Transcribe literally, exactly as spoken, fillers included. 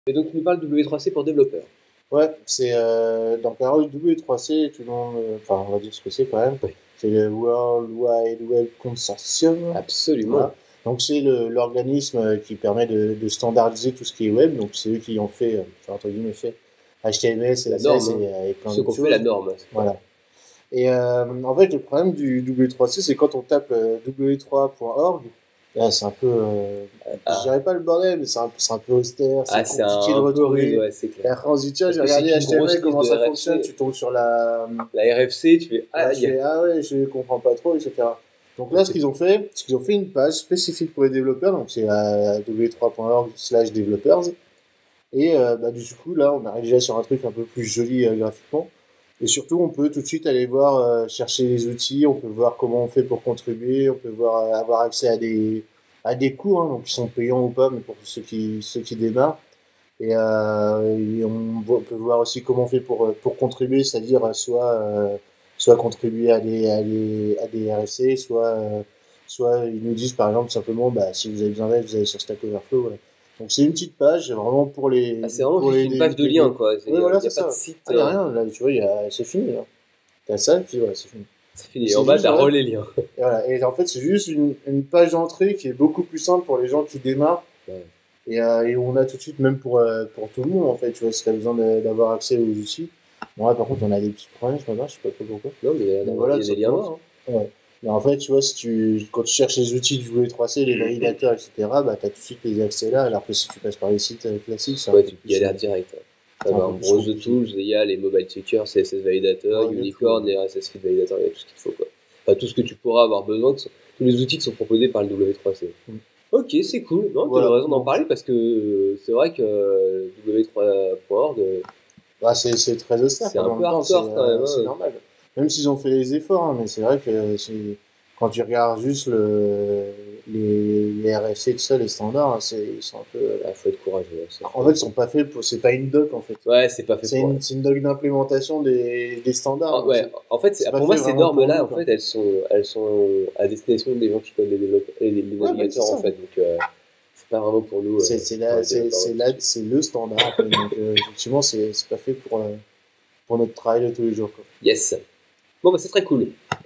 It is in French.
Et donc, tu nous parles de W trois C pour développeurs. Ouais, c'est euh, donc alors, W trois C, tout le monde, euh, enfin on va dire ce que c'est quand même. Oui. C'est le World Wide Web Consortium. Absolument. Voilà. Donc c'est l'organisme qui permet de, de standardiser tout ce qui est web. Donc c'est eux qui ont fait, euh, enfin, entre guillemets, fait H T M L, C S S norme, et, hein. et plein Ceux d'autres qu'on choses. fait la norme. Voilà. Et euh, en fait, le problème du W trois C, c'est quand on tape euh, w trois point org, c'est un peu, euh, Ah. je dirais pas le bordel, mais c'est un, un peu austère, c'est Ah, c'est compliqué un de retrouver. peu rude, ouais, c'est clair. Et après, on se dit, tiens, Parce j'ai que regardé c'est une H T M grosse L, comment liste ça de R F C. fonctionne, tu tombes sur la, La R F C, tu fais, ah, là, je fais, ah ouais, je comprends pas trop, et cetera. Donc là, ce qu'ils ont fait, c'est qu'ils ont fait une page spécifique pour les développeurs, donc c'est à w trois point org slash developers. Et euh, bah, du coup, là, on arrive déjà sur un truc un peu plus joli euh, graphiquement. Et surtout, on peut tout de suite aller voir, euh, chercher les outils, on peut voir comment on fait pour contribuer, on peut voir, euh, avoir accès à des, à des cours, hein, donc qui sont payants ou pas, mais pour ceux qui, ceux qui démarrent. Et, euh, et on, on peut voir aussi comment on fait pour, pour contribuer, c'est-à-dire soit, euh, soit contribuer à des, à des, à des R F C, soit, euh, soit ils nous disent par exemple simplement, bah, si vous avez besoin d'aide, vous allez sur Stack Overflow. Voilà. Donc c'est une petite page, vraiment pour les. Ah, c'est vraiment pour juste les, une page de les, lien, les... quoi. Il Oui, voilà, n'y a, c'est a pas ça. de site. Ah, il n'y a euh... rien, là, tu vois, y a... c'est fini. T'as ça, et puis voilà, c'est fini. C'est fini. Et en bas, t'as voilà. relais liens. Et, voilà. Et en fait, c'est juste une, une page d'entrée qui est beaucoup plus simple pour les gens qui démarrent. Ouais. Et, euh, et on a tout de suite, même pour, euh, pour tout le monde, en fait, tu vois, si t'as besoin d'avoir accès aux outils. Bon, là, par contre, on a des petits problèmes ce matin, je sais pas trop pourquoi. Non, mais il y a, voilà, y a des liens morts. Hein. Ouais. Mais en fait, tu vois, si tu, quand tu cherches les outils du W trois C, les validateurs, et cetera, bah, t'as tout de suite les accès là, alors que si tu passes par les sites classiques, ça ouais, tu galères direct. Ouais. Ah, Browse the Tools, il y a les mobile checkers, C S S Validator, ouais, Unicorn, les R S S Feed Validator, il y a tout ce qu'il faut, quoi. Enfin, tout ce que tu pourras avoir besoin, tous les outils qui sont proposés par le W trois C. Mm. Ok, c'est cool. Non, voilà, tu as raison d'en parler parce que c'est vrai que euh, W trois point org. Euh, bah, c'est très austère. C'est un peu hardcore quand même. C'est euh, normal. Même s'ils ont fait les efforts, hein, mais c'est vrai que quand tu regardes juste le, les, les R F C, tout ça, les standards, hein, ils sont un peu. Il ah, faut être courageux. En fait, ils sont pas faits pour. C'est pas une doc en fait. Ouais, c'est pas fait pour. Une, c'est une doc d'implémentation des, des standards. Ah, ouais, en fait, pour moi, ces normes-là, en fait, elles sont, elles sont à destination des gens qui codent les développeurs et les, les ouais, navigateurs bah, en fait. Donc, euh, c'est pas vraiment pour nous. C'est c'est le standard. En fait. Donc, euh, effectivement, c'est pas fait pour, euh, pour notre travail de tous les jours. Quoi. Yes. Bon, bah, c'est très cool.